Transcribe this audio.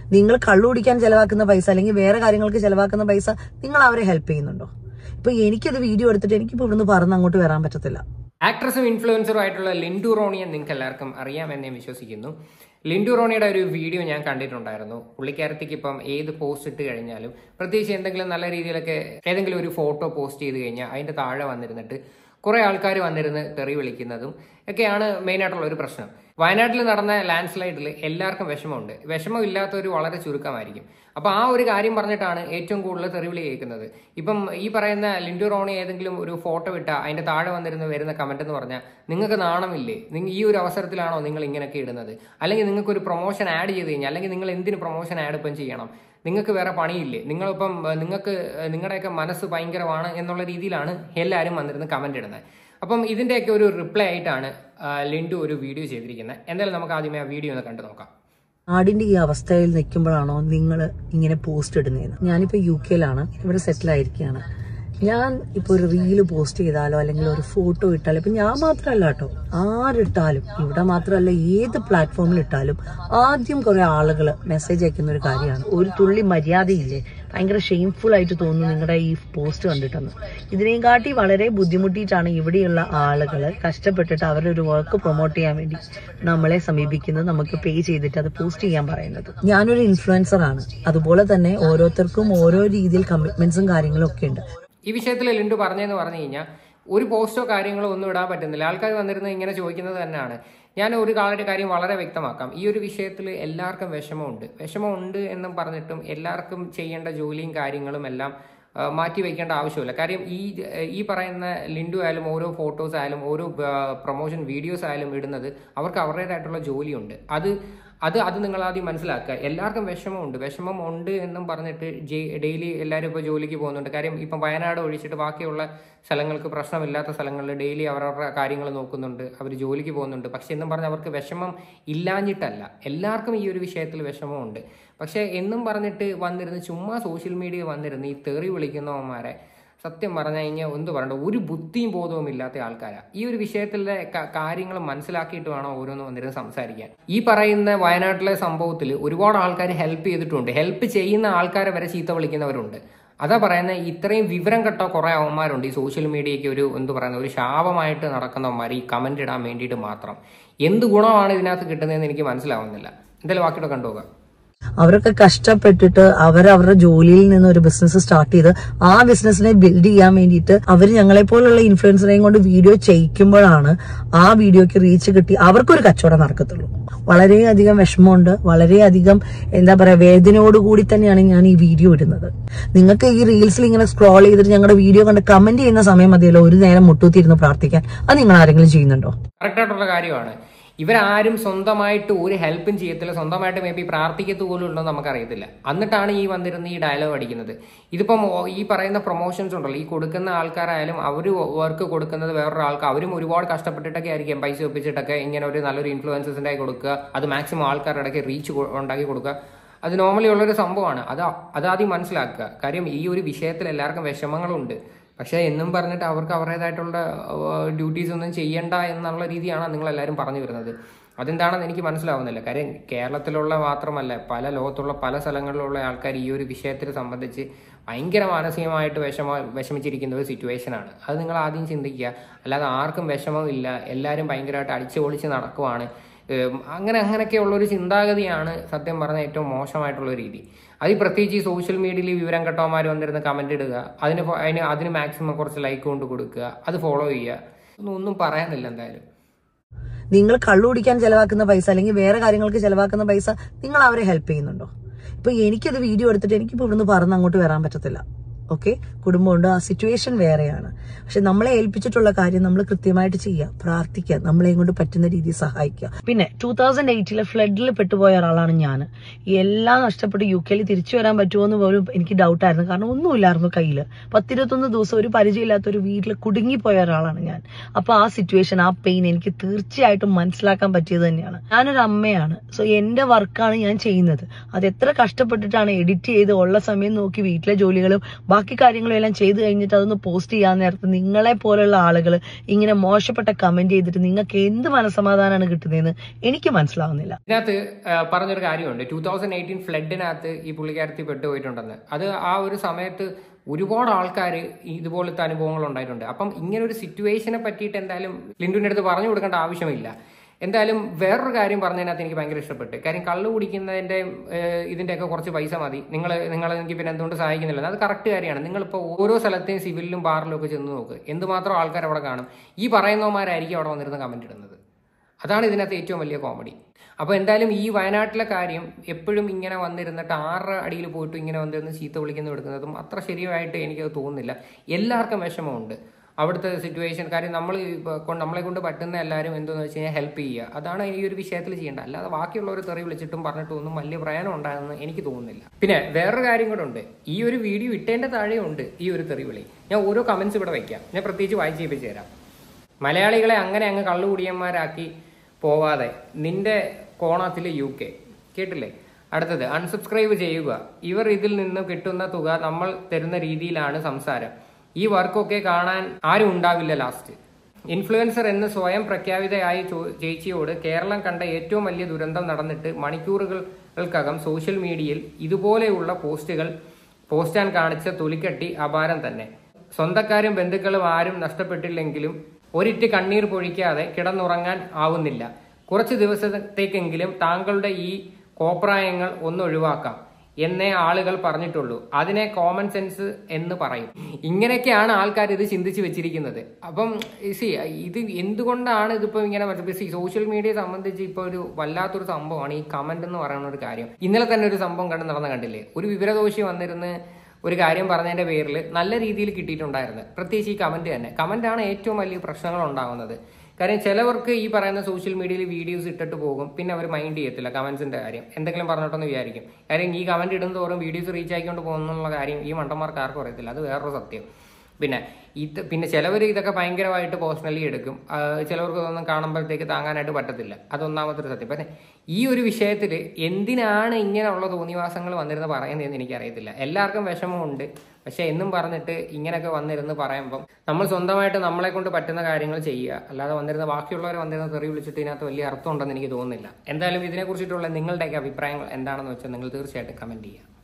നിങ്ങൾ കള്ളു കുടിക്കാൻ ചെലവാക്കുന്ന പൈസ അല്ലെങ്കിൽ വേറെ കാര്യങ്ങൾക്ക് ചെലവാക്കുന്ന പൈസ നിങ്ങൾ അവരെ ഹെൽപ്പ് ചെയ്യുന്നുണ്ടോ? ഇപ്പൊ എനിക്കത് വീഡിയോ എടുത്തിട്ട് എനിക്കിപ്പോ ഇവിടുന്ന് പറന്ന് അങ്ങോട്ട് വരാൻ പറ്റത്തില്ല. ആക്ട്രസും ഇൻഫ്ലുവൻസറും ആയിട്ടുള്ള ലിൻഡു റോണിയെ നിങ്ങൾക്ക് എല്ലാവർക്കും അറിയാമെന്ന് ഞാൻ വിശ്വസിക്കുന്നു. ലിൻഡു റോണിയുടെ ഒരു വീഡിയോ ഞാൻ കണ്ടിട്ടുണ്ടായിരുന്നു. പുള്ളിക്കാരത്തേക്ക് ഇപ്പം ഏത് പോസ്റ്റ് ഇട്ട് കഴിഞ്ഞാലും, പ്രത്യേകിച്ച് എന്തെങ്കിലും നല്ല രീതിയിലൊക്കെ ഏതെങ്കിലും ഒരു ഫോട്ടോ പോസ്റ്റ് ചെയ്ത് കഴിഞ്ഞാൽ അതിന്റെ താഴെ വന്നിരുന്നിട്ട് കുറെ ആൾക്കാർ വന്നിരുന്ന് തെറി വിളിക്കുന്നതും ഒക്കെയാണ് മെയിനായിട്ടുള്ള ഒരു പ്രശ്നം. വയനാട്ടിൽ നടന്ന ലാൻഡ് സ്ലൈഡിൽ എല്ലാവർക്കും വിഷമമുണ്ട്. വിഷമം ഇല്ലാത്തവർ വളരെ ചുരുക്കമായിരിക്കും. അപ്പൊ ആ ഒരു കാര്യം പറഞ്ഞിട്ടാണ് ഏറ്റവും കൂടുതൽ തെറിവിളി കേൾക്കുന്നത്. ഇപ്പം ഈ പറയുന്ന ലിൻഡു റോണി ഏതെങ്കിലും ഒരു ഫോട്ടോ ഇട്ടാൽ അതിന്റെ താഴെ വരുന്ന കമന്റ് എന്ന് പറഞ്ഞാൽ, നിങ്ങൾക്ക് നാണമില്ലേ, ഈ ഒരു അവസരത്തിലാണോ നിങ്ങൾ ഇങ്ങനെയൊക്കെ ഇടുന്നത്, അല്ലെങ്കിൽ നിങ്ങൾക്ക് ഒരു പ്രൊമോഷൻ ആഡ് ചെയ്ത് കഴിഞ്ഞാൽ, അല്ലെങ്കിൽ നിങ്ങൾ എന്തിന് പ്രൊമോഷൻ ആഡ് ഇപ്പം ചെയ്യണം, നിങ്ങൾക്ക് വേറെ പണിയില്ലേ, നിങ്ങളിപ്പം നിങ്ങളുടെയൊക്കെ മനസ്സ് ഭയങ്കരമാണ് എന്നുള്ള രീതിയിലാണ് എല്ലാവരും വന്നിരുന്ന് കമന്റ് ഇടുന്നത്. അപ്പം ഇതിന്റെയൊക്കെ ഒരു റിപ്ലൈ ആയിട്ടാണ് ലിൻഡു ഒരു വീഡിയോ ചെയ്തിരിക്കുന്നത്. എന്തായാലും നമുക്ക് ആദ്യമേ ആ വീഡിയോ ഒന്ന് കണ്ടു നോക്കാം. നാടിന്റെ ഈ അവസ്ഥയിൽ നിൽക്കുമ്പോഴാണോ നിങ്ങൾ ഇങ്ങനെ പോസ്റ്റ് ഇടുന്നതെന്ന്? ഞാനിപ്പോ UK-ലാണ്, ഇവിടെ സെറ്റിൽ ആയിരിക്കുകയാണ്. ഞാൻ ഇപ്പൊ ഒരു റീല് പോസ്റ്റ് ചെയ്താലോ അല്ലെങ്കിൽ ഒരു ഫോട്ടോ ഇട്ടാലോ, ഇപ്പൊ ഞാൻ മാത്രമല്ല കേട്ടോ, ആരിട്ടാലും, ഇവിടെ മാത്രമല്ല ഏത് പ്ലാറ്റ്ഫോമിൽ ഇട്ടാലും ആദ്യം കുറെ ആളുകൾ മെസ്സേജ് അയക്കുന്ന ഒരു കാര്യമാണ്, ഒരു തുള്ളി മര്യാദയില്ലേ, ഭയങ്കര ഷെയിംഫുൾ ആയിട്ട് തോന്നുന്നു നിങ്ങളുടെ ഈ പോസ്റ്റ് കണ്ടിട്ടെന്ന്. ഇതിനെയും കാട്ടി വളരെ ബുദ്ധിമുട്ടിയിട്ടാണ് ഇവിടെയുള്ള ആളുകൾ കഷ്ടപ്പെട്ടിട്ട് അവരുടെ ഒരു വർക്ക് പ്രൊമോട്ട് ചെയ്യാൻ വേണ്ടി നമ്മളെ സമീപിക്കുന്നത്, നമുക്ക് പേ ചെയ്തിട്ട് അത് പോസ്റ്റ് ചെയ്യാൻ പറയുന്നത്. ഞാനൊരു ഇൻഫ്ലുവൻസർ ആണ്, അതുപോലെ തന്നെ ഓരോരുത്തർക്കും ഓരോ രീതിയിൽ കമ്മിറ്റ്മെന്റ്സും കാര്യങ്ങളും ഒക്കെ ഉണ്ട്. ഈ വിഷയത്തിൽ ലിൻഡു പറഞ്ഞു കഴിഞ്ഞാൽ ഒരു പോസ്റ്റോ കാര്യങ്ങളോ ഒന്നും ഇടാൻ പറ്റുന്നില്ല. ആൾക്കാർ വന്നിരുന്ന് ഇങ്ങനെ ചോദിക്കുന്നത് തന്നെയാണ്. ഞാൻ ഒരു കാര്യം വളരെ വ്യക്തമാക്കാം. ഈ ഒരു വിഷയത്തിൽ എല്ലാവർക്കും വിഷമമുണ്ട് എന്നും പറഞ്ഞിട്ടും എല്ലാവർക്കും ചെയ്യേണ്ട ജോലിയും കാര്യങ്ങളും എല്ലാം മാറ്റി വയ്ക്കേണ്ട ആവശ്യമില്ല. കാര്യം ഈ പറയുന്ന ലിൻഡു ആയാലും ഓരോ ഫോട്ടോസ് ആയാലും ഓരോ പ്രൊമോഷൻ വീഡിയോസ് ആയാലും ഇടുന്നത് അവർക്ക് അവരുടേതായിട്ടുള്ള ജോലിയുണ്ട്. അത് നിങ്ങൾ ആദ്യം മനസ്സിലാക്കുക. എല്ലാവർക്കും വിഷമം ഉണ്ട് എന്നും പറഞ്ഞിട്ട് ഡെയിലി എല്ലാവരും ഇപ്പോൾ ജോലിക്ക് പോകുന്നുണ്ട്. കാര്യം ഇപ്പം വയനാട് ഒഴിച്ചിട്ട് ബാക്കിയുള്ള സ്ഥലങ്ങൾക്ക് പ്രശ്നമില്ലാത്ത സ്ഥലങ്ങളിൽ ഡെയിലി അവരവരുടെ കാര്യങ്ങൾ നോക്കുന്നുണ്ട്, അവർ ജോലിക്ക് പോകുന്നുണ്ട്. പക്ഷെ എന്നും പറഞ്ഞ് അവർക്ക് വിഷമം ഇല്ലാഞ്ഞിട്ടല്ല, എല്ലാവർക്കും ഈ ഒരു വിഷയത്തിൽ വിഷമമുണ്ട്. പക്ഷെ എന്നും പറഞ്ഞിട്ട് വന്നിരുന്ന് ചുമ്മാ സോഷ്യൽ മീഡിയ വന്നിരുന്ന് ഈ തെറി വിളിക്കുന്നവന്മാരെ സത്യം പറഞ്ഞു കഴിഞ്ഞാൽ എന്ത് പറയണ്ട, ഒരു ബുദ്ധിയും ബോധവും ഇല്ലാത്ത ആൾക്കാരാണ്. ഈ ഒരു വിഷയത്തിലെ കാര്യങ്ങൾ മനസ്സിലാക്കിയിട്ട് വേണം ഓരോന്ന് വന്നിരുന്ന് സംസാരിക്കാൻ. ഈ പറയുന്ന വയനാട്ടിലെ സംഭവത്തിൽ ഒരുപാട് ആൾക്കാർ ഹെൽപ്പ് ചെയ്തിട്ടുണ്ട്. ഹെൽപ്പ് ചെയ്യുന്ന ആൾക്കാരെ വരെ ചീത്ത വിളിക്കുന്നവരുണ്ട്. അതാ പറയുന്നത്, ഇത്രയും വിവരം കെട്ട കുറെ അവന്മാരുണ്ട് ഈ സോഷ്യൽ മീഡിയയ്ക്ക് ഒരു ശാപമായിട്ട് നടക്കുന്നവന്മാർ ഈ കമന്റ് ഇടാൻ വേണ്ടിയിട്ട് മാത്രം. എന്ത് ഗുണമാണ് ഇതിനകത്ത് കിട്ടുന്നതെന്ന് എനിക്ക് മനസ്സിലാവുന്നില്ല. എന്തായാലും ബാക്കിയുടെ കണ്ടുപോകാം. അവരൊക്കെ കഷ്ടപ്പെട്ടിട്ട് അവരവരുടെ ജോലിയിൽ നിന്ന് ഒരു ബിസിനസ് സ്റ്റാർട്ട് ചെയ്ത് ആ ബിസിനസിനെ ബിൽഡ് ചെയ്യാൻ വേണ്ടിയിട്ട് അവർ ഞങ്ങളെ പോലുള്ള ഇൻഫ്ലുവൻസറെയും കൊണ്ട് വീഡിയോ ചെയ്യിക്കുമ്പോഴാണ് ആ വീഡിയോക്ക് റീച്ച് കിട്ടി അവർക്കൊരു കച്ചവടം നടക്കത്തുള്ളൂ. വളരെയധികം വിഷമമുണ്ട്, വളരെയധികം എന്താ പറയാ വേദനയോടുകൂടി തന്നെയാണ് ഞാൻ ഈ വീഡിയോ ഇടുന്നത്. നിങ്ങൾക്ക് ഈ റീൽസിൽ ഇങ്ങനെ സ്ക്രോൾ ചെയ്തിട്ട് ഞങ്ങളുടെ വീഡിയോ കണ്ട് കമന്റ് ചെയ്യുന്ന സമയം മതിയല്ലോ ഒരു നേരം മുട്ടൂത്തിരുന്ന് പ്രാർത്ഥിക്കാൻ. അത് നിങ്ങൾ ആരെങ്കിലും ചെയ്യുന്നുണ്ടോ? കറക്റ്റ് ആയിട്ടുള്ള കാര്യമാണ്. ഇവരാരും സ്വന്തമായിട്ട് ഒരു ഹെൽപ്പും ചെയ്യത്തില്ല, സ്വന്തമായിട്ട് മേ ബി പ്രാർത്ഥിക്കത്ത് പോലും ഉണ്ടോ നമുക്കറിയത്തില്ല. എന്നിട്ടാണ് ഈ വന്നിരുന്ന് ഈ ഡയലോഗ് അടിക്കുന്നത്. ഇതിപ്പം ഈ പറയുന്ന പ്രൊമോഷൻസ് ഉണ്ടല്ലോ, ഈ കൊടുക്കുന്ന ആൾക്കാരായാലും അവർ വർക്ക് കൊടുക്കുന്നത് വേറൊരാൾക്ക്, അവരും ഒരുപാട് കഷ്ടപ്പെട്ടിട്ടൊക്കെ ആയിരിക്കും പൈസ ഒപ്പിച്ചിട്ടൊക്കെ ഇങ്ങനെ ഒരു നല്ലൊരു ഇൻഫ്ലുവൻസേഴ്സിൻ്റെ കൊടുക്കുക, അത് മാക്സിമം ആൾക്കാരുടെ ഇടയ്ക്ക് റീച്ച് ഉണ്ടാക്കി കൊടുക്കുക. അത് നോർമലി ഉള്ളൊരു സംഭവമാണ്. അതാദ്യം മനസ്സിലാക്കുക. കാര്യം ഈ ഒരു വിഷയത്തിൽ എല്ലാവർക്കും വിഷമങ്ങളുണ്ട്. പക്ഷെ എന്നും പറഞ്ഞിട്ട് അവർക്ക് അവരുടേതായിട്ടുള്ള ഡ്യൂട്ടീസ് ഒന്നും ചെയ്യണ്ട എന്നുള്ള രീതിയാണ് നിങ്ങളെല്ലാവരും പറഞ്ഞു വരുന്നത്. അതെന്താണെന്ന് എനിക്ക് മനസ്സിലാവുന്നില്ല. കാര്യം കേരളത്തിലുള്ള മാത്രമല്ല, പല ലോകത്തുള്ള പല സ്ഥലങ്ങളിലുള്ള ആൾക്കാർ ഈ ഒരു വിഷയത്തെ സംബന്ധിച്ച് ഭയങ്കര മാനസികമായിട്ട് വിഷമിച്ചിരിക്കുന്ന ഒരു സിറ്റുവേഷനാണ്. അത് നിങ്ങൾ ആദ്യം ചിന്തിക്കുക. അല്ലാതെ ആർക്കും വിഷമമില്ല, എല്ലാവരും ഭയങ്കരമായിട്ട് അടിച്ചു പൊളിച്ച് നടക്കുവാണ്. അങ്ങനെയൊക്കെയുള്ളൊരു ചിന്താഗതിയാണ് സത്യം പറഞ്ഞ ഏറ്റവും മോശമായിട്ടുള്ള രീതി. അത് പ്രത്യേകിച്ച് ഈ സോഷ്യൽ മീഡിയയിൽ വിവരം കെട്ടവന്മാർ വന്നിരുന്ന് കമന്റ് ഇടുക, അതിന് മാക്സിമം കുറച്ച് ലൈക്ക് കൊണ്ട് കൊടുക്കുക, അത് ഫോളോ ചെയ്യുക. ഒന്നും പറയാനില്ല. എന്തായാലും നിങ്ങൾ കള്ളു കുടിക്കാൻ ചെലവാക്കുന്ന പൈസ അല്ലെങ്കിൽ വേറെ കാര്യങ്ങൾക്ക് ചെലവാക്കുന്ന പൈസ നിങ്ങൾ അവരെ ഹെൽപ്പ് ചെയ്യുന്നുണ്ടോ? ഇപ്പൊ എനിക്കത് വീഡിയോ എടുത്തിട്ട് എനിക്കിപ്പോ ഇവിടുന്ന് പറന്ന് അങ്ങോട്ട് വരാൻ പറ്റത്തില്ല. ഓക്കെ, കുടുംബമുണ്ട്, ആ സിറ്റുവേഷൻ വേറെയാണ്. പക്ഷെ നമ്മളെ ഏൽപ്പിച്ചിട്ടുള്ള കാര്യം നമ്മൾ കൃത്യമായിട്ട് ചെയ്യുക, പ്രാർത്ഥിക്കുക, നമ്മളെ കൊണ്ട് പറ്റുന്ന രീതിയിൽ സഹായിക്കുക. പിന്നെ 2008 ഫ്ലഡിൽ പെട്ടുപോയ ഒരാളാണ് ഞാൻ. എല്ലാം നഷ്ടപ്പെട്ട് UK തിരിച്ചു വരാൻ പറ്റുമോ എന്ന് പോലും എനിക്ക് ഡൗട്ടായിരുന്നു. കാരണം ഒന്നുമില്ലായിരുന്നു കയ്യിൽ. 10-21 ദിവസം ഒരു പരിചയമില്ലാത്ത ഒരു വീട്ടിൽ കുടുങ്ങിപ്പോയ ഒരാളാണ് ഞാൻ. അപ്പൊ ആ സിറ്റുവേഷൻ, ആ പെയിൻ എനിക്ക് തീർച്ചയായിട്ടും മനസ്സിലാക്കാൻ പറ്റിയത് തന്നെയാണ്. ഞാനൊരു അമ്മയാണ്. സോ എന്റെ വർക്കാണ് ഞാൻ ചെയ്യുന്നത്. അത് എത്ര കഷ്ടപ്പെട്ടിട്ടാണ് എഡിറ്റ് ചെയ്ത് ഉള്ള സമയം നോക്കി വീട്ടിലെ ജോലികളും ബാക്കി കാര്യങ്ങളും എല്ലാം ചെയ്തു കഴിഞ്ഞിട്ട് അതൊന്ന് പോസ്റ്റ് ചെയ്യാൻ നേരത്ത് നിങ്ങളെ പോലുള്ള ആളുകൾ ഇങ്ങനെ മോശപ്പെട്ട കമന്റ് ചെയ്തിട്ട് നിങ്ങൾക്ക് എന്ത് മനസ്സമാധാനമാണ് കിട്ടുന്നതെന്ന് എനിക്ക് മനസ്സിലാവുന്നില്ല. ഇതിനകത്ത് പറഞ്ഞൊരു കാര്യമുണ്ട്, 2018 ഫ്ലഡിനകത്ത് ഈ പുള്ളിക്കാരത്തി പെട്ടുപോയിട്ടുണ്ടെന്ന്. അത് ആ ഒരു സമയത്ത് ഒരുപാട് ആൾക്കാർ ഇതുപോലത്തെ അനുഭവങ്ങൾ ഉണ്ടായിട്ടുണ്ട്. അപ്പം ഇങ്ങനെ ഒരു സിറ്റുവേഷനെ പറ്റിയിട്ട് എന്തായാലും ലിൻഡുവിൻ്റെ അടുത്ത് പറഞ്ഞു കൊടുക്കേണ്ട ആവശ്യമില്ല. എന്തായാലും വേറൊരു കാര്യം പറഞ്ഞതിനകത്ത് എനിക്ക് ഭയങ്കര ഇഷ്ടപ്പെട്ടു. കാര്യം കള്ളു കുടിക്കുന്നതിൻ്റെ ഇതിൻ്റെയൊക്കെ കുറച്ച് പൈസ മതി, നിങ്ങൾ എനിക്ക് പിന്നെ എന്തുകൊണ്ട് സഹായിക്കുന്നില്ല. അത് കറക്റ്റ് കാര്യമാണ്. നിങ്ങളിപ്പോൾ ഓരോ സ്ഥലത്തെയും സിവിലിലും ബാറിലും ഒക്കെ ചെന്ന് നോക്ക്, എന്തുമാത്രം ആൾക്കാർ അവിടെ കാണും. ഈ പറയുന്നവന്മാരായിരിക്കും അവിടെ വന്നിരുന്ന് കമന്റ് ഇടുന്നത്. അതാണ് ഇതിനകത്ത് ഏറ്റവും വലിയ കോമഡി. അപ്പോൾ എന്തായാലും ഈ വയനാട്ടിലെ കാര്യം എപ്പോഴും ഇങ്ങനെ വന്നിരുന്നിട്ട് 6 അടിയിൽ പോയിട്ട് ഇങ്ങനെ വന്നിരുന്ന് ചീത്ത വിളിക്കുന്നു എടുക്കുന്നതും അത്ര ശരിയായിട്ട് എനിക്കത് തോന്നുന്നില്ല. എല്ലാവർക്കും വിഷമമുണ്ട് അവിടുത്തെ സിറ്റുവേഷൻ. കാര്യം നമ്മളെ കൊണ്ട് പറ്റുന്ന എല്ലാവരും എന്തെന്ന് വെച്ച് കഴിഞ്ഞാൽ ഹെൽപ്പ് ചെയ്യുക. അതാണ് ഈ ഒരു വിഷയത്തിൽ ചെയ്യേണ്ടത്. അല്ലാതെ ബാക്കിയുള്ളവർ തെറി വിളിച്ചിട്ടും പറഞ്ഞിട്ടും ഒന്നും വലിയ പ്രയോജനം ഉണ്ടാകുമെന്ന് എനിക്ക് തോന്നുന്നില്ല. പിന്നെ വേറൊരു കാര്യം കൂടെ ഉണ്ട്, ഈ ഒരു വീഡിയോ ഇട്ടേൻ്റെ താഴെ ഉണ്ട് ഈ ഒരു തെറി വിളി. ഞാൻ ഓരോ കമന്റ്സ് ഇവിടെ വയ്ക്കാം, ഞാൻ പ്രത്യേകിച്ച് വായിച്ച് കേൾപ്പിച്ച് തരാം. മലയാളികളെ അങ്ങനെ അങ്ങ് കള്ളുകുടിയന്മാരാക്കി പോവാതെ നിന്റെ കോണത്തിൽ UK കേട്ടില്ലേ. അടുത്തത്, അൺസബ്സ്ക്രൈബ് ചെയ്യുക. ഇവർ ഇതിൽ നിന്ന് കിട്ടുന്ന തുക നമ്മൾ തരുന്ന രീതിയിലാണ് സംസാരം. ഈ വർക്കൊക്കെ കാണാൻ ആരും ഉണ്ടാവില്ല ലാസ്റ്റ്. ഇൻഫ്ലുവൻസർ എന്ന് സ്വയം പ്രഖ്യാപിതയായി ചേച്ചിയോട് കേരളം കണ്ട ഏറ്റവും വലിയ ദുരന്തം നടന്നിട്ട് മണിക്കൂറുകൾക്കകം സോഷ്യൽ മീഡിയയിൽ ഇതുപോലെയുള്ള പോസ്റ്റാൻ കാണിച്ച തൊലിക്കട്ടി അപാരം തന്നെ. സ്വന്തക്കാരും ബന്ധുക്കളും ആരും നഷ്ടപ്പെട്ടില്ലെങ്കിലും ഒരിറ്റ് കണ്ണീർ പൊഴിക്കാതെ കിടന്നുറങ്ങാൻ ആവുന്നില്ല. കുറച്ച് ദിവസത്തേക്കെങ്കിലും താങ്കളുടെ ഈ കോപ്രായങ്ങൾ ഒന്നൊഴിവാക്കാം എന്നേ ആളുകൾ പറഞ്ഞിട്ടുള്ളൂ. അതിനെ കോമൺ സെൻസ് എന്ന് പറയും. ഇങ്ങനെയൊക്കെയാണ് ആൾക്കാർ ഇത് ചിന്തിച്ച് വെച്ചിരിക്കുന്നത്. അപ്പം ഇത് എന്തുകൊണ്ടാണ് ഇതിപ്പോൾ ഇങ്ങനെ സോഷ്യൽ മീഡിയയെ സംബന്ധിച്ച് ഇപ്പോൾ ഒരു വല്ലാത്തൊരു സംഭവമാണ് ഈ കമന്റ് എന്ന് പറയുന്ന ഒരു കാര്യം. ഇന്നലെ തന്നെ ഒരു സംഭവം കണ്ടില്ലേ, ഒരു വിവരദോഷി വന്നിരുന്ന് ഒരു കാര്യം പറഞ്ഞതിന്റെ പേരിൽ നല്ല രീതിയിൽ കിട്ടിയിട്ടുണ്ടായിരുന്നു. പ്രത്യേകിച്ച് ഈ കമന്റാണ് ഏറ്റവും വലിയ പ്രശ്നങ്ങൾ ഉണ്ടാകുന്നത്. കാര്യം ചിലവർക്ക് ഈ പറയുന്ന സോഷ്യൽ മീഡിയയിൽ വീഡിയോസ് ഇട്ടിട്ട് പോകും, പിന്നെ അവർ മൈൻഡ് ചെയ്യത്തില്ല കമന്റ്സിന്റെ കാര്യം, എന്തെങ്കിലും പറഞ്ഞിട്ടെന്ന് വിചാരിക്കും. കാര്യം ഈ കമന്റ് ഇടുന്ന തോറും വീഡിയോസ് റീച്ച് ആയിക്കൊണ്ട് പോകുന്നുള്ള കാര്യം ഈ മണ്ടന്മാർക്ക് ആർക്കും അറിയത്തില്ല. അത് വേറൊരു സത്യം. പിന്നെ ചിലവർ ഇതൊക്കെ ഭയങ്കരമായിട്ട് പേഴ്സണലി എടുക്കും. ചിലവർക്ക് ഇതൊന്നും കാണുമ്പോഴത്തേക്ക് താങ്ങാനായിട്ട് പറ്റത്തില്ല. അതൊന്നാമത്തൊരു സത്യം. പക്ഷേ ഈ ഒരു വിഷയത്തിൽ എന്തിനാണ് ഇങ്ങനെയുള്ള തോന്നിവാസങ്ങൾ വന്നിരുന്ന് പറയുന്നതെന്ന് എനിക്കറിയത്തില്ല. എല്ലാവർക്കും വിഷമമുണ്ട്. പക്ഷെ എന്നും പറഞ്ഞിട്ട് ഇങ്ങനെയൊക്കെ വന്നിരുന്ന് പറയുമ്പം നമ്മൾ സ്വന്തമായിട്ട് നമ്മളെ കൊണ്ട് പറ്റുന്ന കാര്യങ്ങൾ ചെയ്യുക, അല്ലാതെ വന്നിരുന്ന ബാക്കിയുള്ളവരെ വന്നിരുന്ന തെറി വിളിച്ചിട്ട് ഇതിനകത്ത് വലിയ അർത്ഥം ഉണ്ടെന്ന് എനിക്ക് തോന്നുന്നില്ല. എന്തായാലും ഇതിനെക്കുറിച്ചിട്ടുള്ള നിങ്ങളുടെയൊക്കെ അഭിപ്രായങ്ങൾ എന്താണെന്ന് വെച്ചാൽ നിങ്ങൾ തീർച്ചയായിട്ടും കമന്റ് ചെയ്യുക.